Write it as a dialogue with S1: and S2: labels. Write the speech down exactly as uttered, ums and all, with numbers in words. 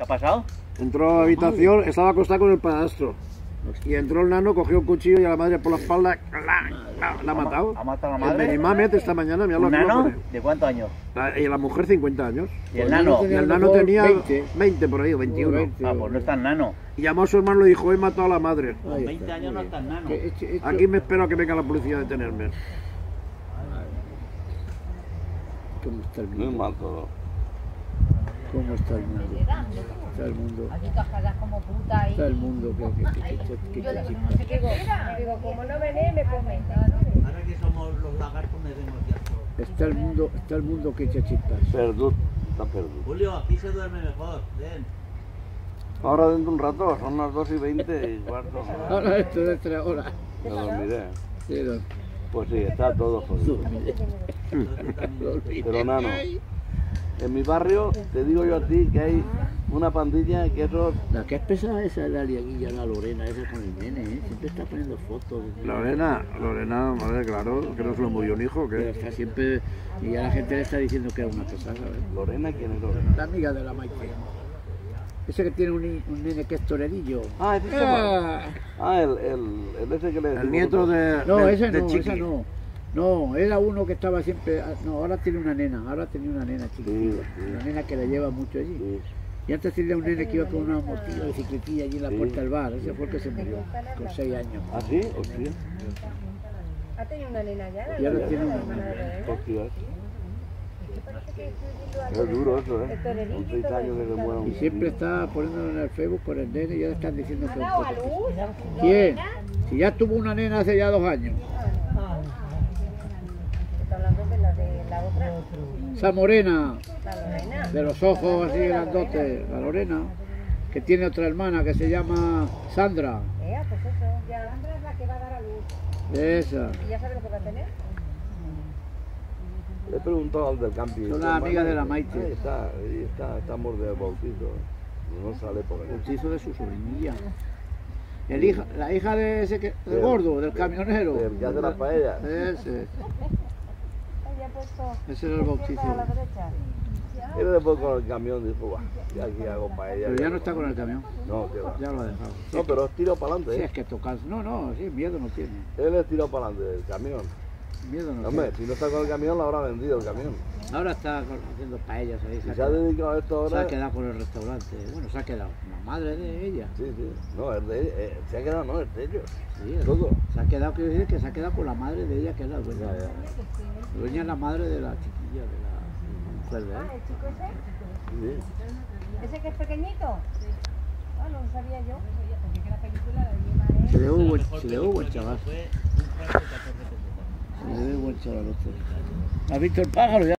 S1: ¿Qué ha pasado?
S2: Entró a la habitación, estaba acostado con el padrastro. Y entró el nano, cogió un cuchillo y a la madre por la espalda la, la, la ha matado.
S1: ¿Ha matado a la
S2: El
S1: madre?
S2: Benimamet esta mañana, mira lo
S1: ¿Un
S2: que lo
S1: nano?
S2: pone.
S1: ¿De cuántos años?
S2: La- y la mujer cincuenta años.
S1: ¿Y el nano?
S2: Y el nano tenía
S3: veinte.
S2: veinte por ahí, o veintiuno.
S3: veinte.
S1: Ah, pues no es tan nano.
S2: Y llamó a su hermano y le dijo, he matado a la madre.
S1: Con
S3: Ahí
S1: veinte
S3: está,
S1: años no
S3: muy
S1: es tan
S3: bien.
S1: nano.
S3: Que esto- esto-
S2: Aquí me espero a que venga la policía a detenerme.
S3: ¿Cómo está el
S4: Muy
S3: mundo?
S4: mal todo.
S3: ¿Cómo está el mundo? Está el mundo.
S5: Aquí cajadas como puta ahí.
S3: Está el mundo que, que, que, que, que,
S5: Yo
S3: que-
S5: digo, no sé qué
S6: Digo,
S5: era.
S6: digo, como no venés, me come.
S7: Ahora que somos los lagartos me vemos ya todo.
S3: está el mundo, está el mundo que echa chispas.
S4: Perdut, está perdido.
S7: Julio, aquí se duerme mejor. Ven.
S4: Ahora dentro de un rato, son las dos y veinte y cuarto.
S3: Ahora esto de tres horas.
S4: Me dormiré.
S3: Sí, lo-
S4: Pues sí, está todo jodido.
S3: dormiré. Lo olvidé.
S4: Pero nano, en mi barrio te digo yo a ti que hay una pandilla que esos...
S3: La que es pesada esa es la liaguilla, la Lorena, esa con el nene, ¿eh? Siempre está poniendo fotos.
S2: Lorena, Lorena, madre, claro, que no se lo murió un hijo,
S3: Pero
S2: que
S3: está siempre... Y a la gente le está diciendo que es una pesada, ¿sabes?
S4: Lorena, ¿quién es Lorena?
S3: La amiga de la Maite. Ese que tiene un, ni- un nene que es torerillo.
S4: Ah, ese
S3: Ah,
S4: Ah, el, el, el ese que le
S2: el
S4: decimos
S2: nieto
S4: nosotros.
S2: de,
S3: no,
S2: de,
S3: ese
S2: de
S3: no,
S2: Chiqui.
S3: esa no. No, era uno que estaba siempre... No, ahora tiene una nena, ahora tenía una nena chiquitita.
S4: Sí, sí.
S3: Una nena que la lleva mucho allí.
S4: Sí.
S3: Y antes tenía un nene que iba con una motilla de bicicletilla allí en la
S4: Sí.
S3: puerta del bar. Ese fue el que se murió, con seis años.
S4: ¿Ah, sí? Hostia.
S6: ¿Ha tenido una nena ya? La
S3: Y ahora
S6: Lorena,
S3: tiene
S6: la
S3: una
S6: hermana de Lorena.
S4: Hostia.
S6: ¿Qué parece que estoy viendo a
S4: Es
S6: Lorena?
S4: duro eso, ¿eh?
S6: El torerillo
S4: Con
S6: y
S4: seis
S6: todo
S4: años que se
S6: eso.
S4: muera un
S3: Y siempre está poniéndolo en el Facebook con el nene y ya le están diciendo
S6: ¿Ha
S3: que...
S6: dado a luz?
S3: ¿Quién?
S6: ¿Lorena?
S3: Si ya tuvo una nena hace ya dos años.
S6: Está hablando de la de la otra.
S3: Esa morena,
S6: La Lorena.
S3: de los ojos así grandotes, la Lorena, que tiene otra hermana que se llama Sandra.
S6: Eh, pues eso. Ya Sandra es la que va a dar a luz.
S3: Esa.
S6: ¿Y ya sabe lo que va a tener?
S4: Le he preguntado al del camping.
S3: Son las amigas de la Maite.
S4: Ahí está, ahí está, estamos de bautizo. No sale por ahí.
S3: Bautizo de su sobrinilla. El hija, la hija de ese que, del
S4: Del-
S3: gordo, del camionero.
S4: El que hace las paellas.
S3: Ese,
S6: Ella ha puesto
S3: ese era el bautizo.
S6: a la derecha.
S4: Y después con el camión dijo, va, ya aquí hago paella.
S3: Pero ya no está con el camión,
S4: No, que va.
S3: ya lo ha dejado.
S4: No, pero es tirado para
S3: Si
S4: adelante,
S3: es
S4: ¿eh?
S3: que tocar, no, no, sí, miedo no tiene.
S4: Él es tirado para adelante, el camión.
S3: Miedo no
S4: Hombre,
S3: tiene.
S4: si no está con el camión, lo habrá vendido el camión.
S3: Ahora está con- haciendo paellas ahí.
S4: Y
S3: Se ha,
S4: se ha
S3: quedado,
S4: dedicado a esto
S3: se ha
S4: ahora.
S3: quedado con el restaurante. Bueno, se ha quedado. La madre de ella.
S4: Sí, sí. No, es de eh, se ha quedado, no, es de ellos.
S3: Sí, el-
S4: Todo.
S3: Se ha quedado, quiero decir que se ha quedado con la madre de ella, que es la dueña.
S4: Ya, ya.
S3: Dueña es la madre de la chiquilla, de la mujer de
S6: Ah,
S3: él.
S6: el chico ese.
S4: Sí.
S6: ¿Ese que es pequeñito? Ah, no lo sabía yo. Porque que la película la lleva
S3: Se
S6: él.
S3: le ve buen,
S7: Mejor
S3: se le ve buen
S7: película
S3: chaval.
S7: que fue un par de catorce pesetas.
S3: Se le ve buen chaval. ¿Has visto el pájaro? Ya